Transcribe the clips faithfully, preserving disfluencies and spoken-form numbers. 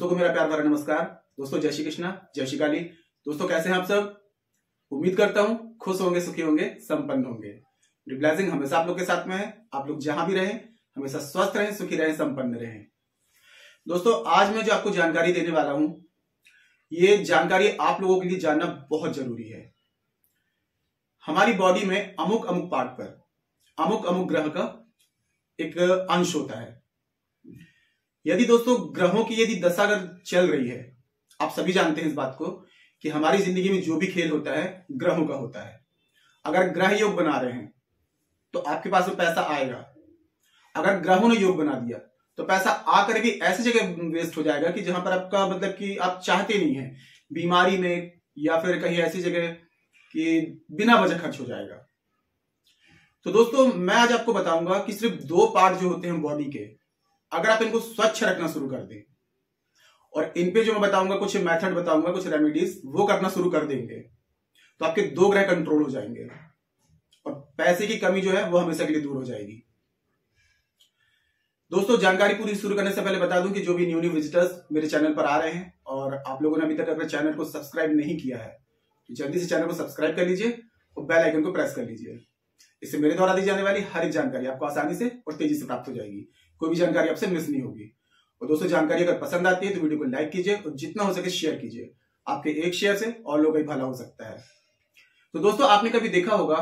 दोस्तों को मेरा प्यार भरा नमस्कार। दोस्तों जय श्री कृष्णा, जय श्री काली। दोस्तों कैसे हैं आप सब? उम्मीद करता हूं खुश होंगे, सुखी होंगे, संपन्न होंगे। मेरी ब्लेसिंग हमेशा आप लोग के साथ में है। आप लोग जहां भी रहें हमेशा स्वस्थ रहें, सुखी रहें, संपन्न रहें। दोस्तों आज मैं जो आपको जानकारी देने वाला हूं, ये जानकारी आप लोगों के लिए जानना बहुत जरूरी है। हमारी बॉडी में अमुक अमुक पार्ट पर अमुक अमुक ग्रह का एक अंश होता है। यदि दोस्तों ग्रहों की यदि दशा अगर चल रही है, आप सभी जानते हैं इस बात को कि हमारी जिंदगी में जो भी खेल होता है ग्रहों का होता है। अगर ग्रह योग बना रहे हैं तो आपके पास में पैसा आएगा। अगर ग्रहों ने योग बना दिया तो पैसा आकर भी ऐसी जगह वेस्ट हो जाएगा कि जहां पर आपका मतलब कि आप चाहते नहीं है, बीमारी में या फिर कहीं ऐसी जगह कि बिना वजह खर्च हो जाएगा। तो दोस्तों मैं आज आपको बताऊंगा कि सिर्फ दो पार्ट जो होते हैं बॉडी के, अगर आप इनको स्वच्छ रखना शुरू कर दें और इन पे जो मैं बताऊंगा, कुछ मेथड बताऊंगा, कुछ रेमेडीज, वो करना शुरू कर देंगे तो आपके दो ग्रह कंट्रोल हो जाएंगे और पैसे की कमी जो है वो हमेशा के लिए दूर हो जाएगी। दोस्तों जानकारी पूरी शुरू करने से पहले बता दूं कि जो भी न्यू न्यू विजिटर्स मेरे चैनल पर आ रहे हैं और आप लोगों ने अभी तक अगर चैनल को सब्सक्राइब नहीं किया है तो जल्दी से चैनल को सब्सक्राइब कर लीजिए और बेल आइकन को प्रेस कर लीजिए। इससे मेरे द्वारा दी जाने वाली हर एक जानकारी आपको आसानी से और तेजी से प्राप्त हो जाएगी। कोई भी जानकारी आपसे मिस नहीं होगी। और दोस्तों जानकारी अगर पसंद आती है तो वीडियो को लाइक कीजिए और जितना हो सके शेयर कीजिए। आपके एक शेयर से और लोगों का भला हो सकता है। तो दोस्तों आपने कभी देखा होगा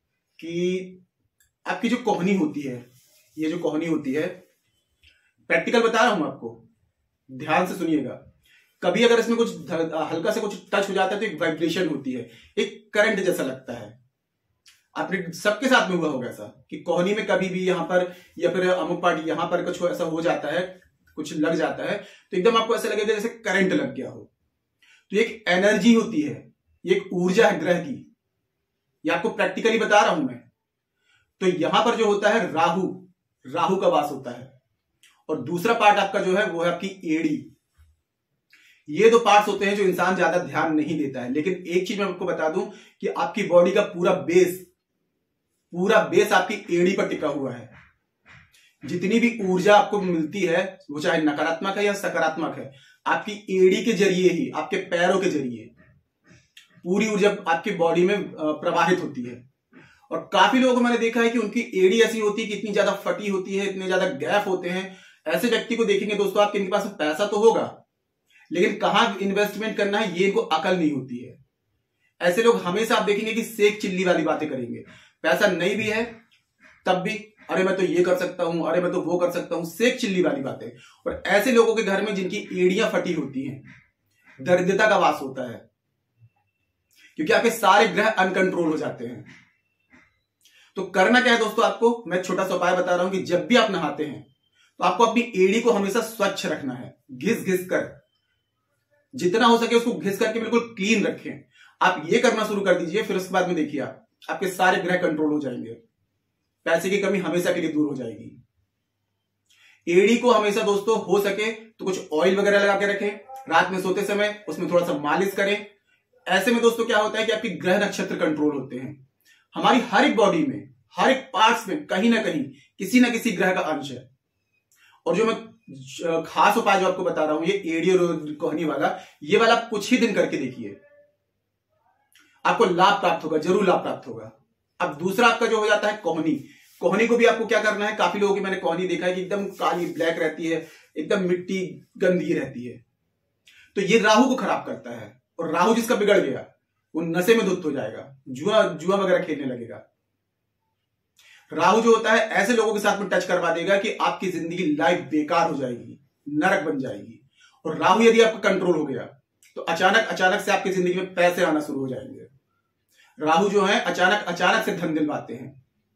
कि आपकी जो कोहनी होती है, ये जो कोहनी होती है, प्रैक्टिकल बता रहा हूं आपको, ध्यान से सुनिएगा। कभी अगर इसमें कुछ हल्का से कुछ टच हो जाता है तो एक वाइब्रेशन होती है, एक करंट जैसा लगता है। आपने सबके साथ में हुआ होगा ऐसा कि कोहनी में कभी भी यहां पर या फिर अमुक पार्ट यहां पर कुछ ऐसा हो जाता है, कुछ लग जाता है तो एकदम आपको ऐसा लगेगा जैसे करंट लग गया हो। तो एक एनर्जी होती है, ये एक ऊर्जा है ग्रह की। ये आपको प्रैक्टिकली बता रहा हूं मैं। तो यहां पर जो होता है राहु, राहु का वास होता है और दूसरा पार्ट आपका जो है वो है आपकी एड़ी। ये दो पार्ट्स होते हैं जो इंसान ज्यादा ध्यान नहीं देता है। लेकिन एक चीज मैं आपको बता दूं कि आपकी बॉडी का पूरा बेस पूरा बेस आपकी एड़ी पर टिका हुआ है। जितनी भी ऊर्जा आपको मिलती है वो चाहे नकारात्मक है या सकारात्मक है, आपकी एड़ी के जरिए ही, आपके पैरों के जरिए पूरी ऊर्जा आपकी बॉडी में प्रवाहित होती है। और काफी लोगों को मैंने देखा है कि उनकी एड़ी ऐसी होती है कि इतनी ज्यादा फटी होती है, इतने ज्यादा गैप होते हैं। ऐसे व्यक्ति को देखेंगे दोस्तों आपके इनके पास पैसा तो होगा लेकिन कहां इन्वेस्टमेंट करना है ये इनको अकल नहीं होती है। ऐसे लोग हमेशा आप देखेंगे कि सेक चिल्ली वाली बातें करेंगे। पैसा नहीं भी है तब भी अरे मैं तो ये कर सकता हूं, अरे मैं तो वो कर सकता हूं, सेक चिल्ली वाली बातें। और ऐसे लोगों के घर में जिनकी एड़ियां फटी होती हैं, दरिद्रता का वास होता है क्योंकि आपके सारे ग्रह अनकंट्रोल हो जाते हैं। तो करना क्या है दोस्तों, आपको मैं छोटा सा उपाय बता रहा हूं कि जब भी आप नहाते हैं तो आपको अपनी एड़ी को हमेशा स्वच्छ रखना है। घिस घिस कर, जितना हो सके उसको घिस करके बिल्कुल क्लीन रखें। आप ये करना शुरू कर दीजिए, फिर उसके बाद में देखिए आप आपके सारे ग्रह कंट्रोल हो जाएंगे। पैसे की कमी हमेशा के लिए दूर हो जाएगी। एड़ी को हमेशा दोस्तों हो सके तो कुछ ऑयल वगैरह लगा के रखें। रात में सोते समय उसमें थोड़ा सा मालिश करें। ऐसे में दोस्तों क्या होता है कि आपकी ग्रह नक्षत्र कंट्रोल होते हैं। हमारी हर एक बॉडी में, हर एक पार्ट्स में कहीं ना कहीं किसी ना किसी ग्रह का अंश है। और जो मैं खास उपाय जो आपको बता रहा हूं, ये एड़ी और कोहनी वाला, ये वाला कुछ ही दिन करके देखिए, आपको लाभ प्राप्त होगा, जरूर लाभ प्राप्त होगा। अब दूसरा आपका जो हो जाता है कोहनी। कोहनी को भी आपको क्या करना है, काफी लोगों की मैंने कोहनी देखा है कि एकदम काली ब्लैक रहती है, एकदम मिट्टी गंदी रहती है। तो ये राहु को खराब करता है और राहु जिसका बिगड़ गया वो नशे में धुत हो जाएगा, जुआ जुआ वगैरह खेलने लगेगा। राहु जो होता है ऐसे लोगों के साथ में टच करवा देगा कि आपकी जिंदगी लाइफ बेकार हो जाएगी, नरक बन जाएगी। और राहु यदि आपका कंट्रोल हो गया तो अचानक अचानक से आपकी जिंदगी में पैसे आना शुरू हो जाएंगे। राहु जो है अचानक अचानक से धन दिलवाते हैं।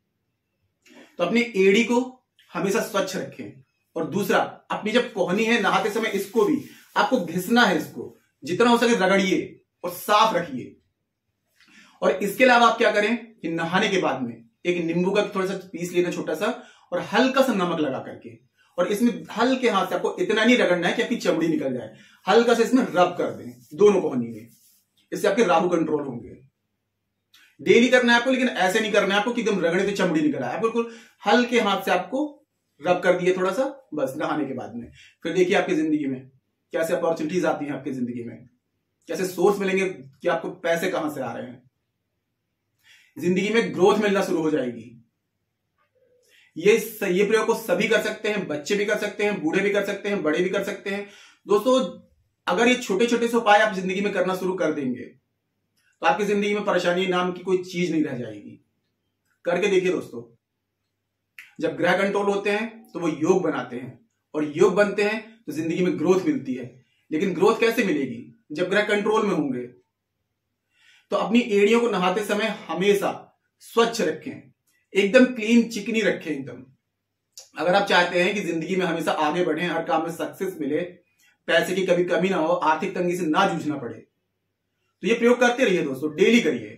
तो अपनी एड़ी को हमेशा स्वच्छ रखें। और दूसरा, अपनी जब कोहनी है नहाते समय इसको भी आपको घिसना है, इसको जितना हो सके रगड़िए और साफ रखिए। और इसके अलावा आप क्या करें कि नहाने के बाद में एक नींबू का थोड़ा सा पीस लेना छोटा सा और हल्का सा नमक लगा करके, और इसमें हल्के हाथ से, आपको इतना नहीं रगड़ना है कि आपकी चमड़ी निकल जाए, हल्का से इसमें रब कर दें दोनों कोहनी में। इससे आपके राहु कंट्रोल होंगे। डेली करना है आपको, लेकिन ऐसे नहीं करना है आपको कि एकदम रगड़े तो चमड़ी निकल आए। बिल्कुल हल्के हाथ से आपको रब कर दिए थोड़ा सा, बस नहाने के बाद में। फिर देखिए आपकी जिंदगी में कैसे अपॉर्चुनिटीज आती हैं आपकी जिंदगी में, कैसे सोर्स मिलेंगे कि आपको पैसे कहां से आ रहे हैं, जिंदगी में ग्रोथ मिलना शुरू हो जाएगी। ये ये प्रयोग को सभी कर सकते हैं, बच्चे भी कर सकते हैं, बूढ़े भी कर सकते हैं, बड़े भी कर सकते हैं। दोस्तों अगर ये छोटे छोटे से उपाय आप जिंदगी में करना शुरू कर देंगे तो आपकी जिंदगी में परेशानी नाम की कोई चीज नहीं रह जाएगी। करके देखिए दोस्तों, जब ग्रह कंट्रोल होते हैं तो वो योग बनाते हैं, और योग बनते हैं तो जिंदगी में ग्रोथ मिलती है। लेकिन ग्रोथ कैसे मिलेगी? जब ग्रह कंट्रोल में होंगे। तो अपनी एड़ियों को नहाते समय हमेशा स्वच्छ रखें, एकदम क्लीन चिकनी रखें एकदम। अगर आप चाहते हैं कि जिंदगी में हमेशा आगे बढ़ें, हर काम में सक्सेस मिले, पैसे की कभी कमी ना हो, आर्थिक तंगी से ना जूझना पड़े, तो ये प्रयोग करते रहिए दोस्तों, डेली करिए।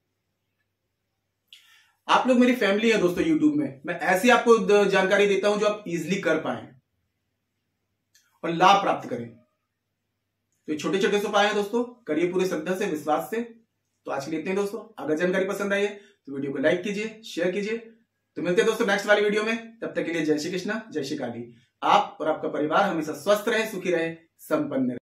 आप लोग मेरी फैमिली है दोस्तों यूट्यूब में, मैं ऐसी आपको जानकारी देता हूं जो आप इजीली कर पाए और लाभ प्राप्त करें। तो छोटे छोटे से उपाय हैं दोस्तों, करिए पूरे श्रद्धा से, विश्वास से। तो आज के लिए इतने दोस्तों। अगर जानकारी पसंद आई है तो वीडियो को लाइक कीजिए, शेयर कीजिए। तो मिलते हैं दोस्तों नेक्स्ट वाली वीडियो में। तब तक के लिए जय श्री कृष्णा, जय श्री काली। आप और आपका परिवार हमेशा स्वस्थ रहे, सुखी रहे, संपन्न रहे।